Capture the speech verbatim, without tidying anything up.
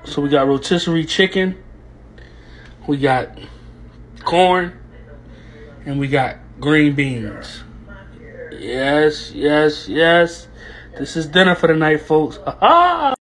So we got rotisserie chicken, we got corn, and we got green beans. Yes, yes, yes. This is dinner for the night, folks. Ah!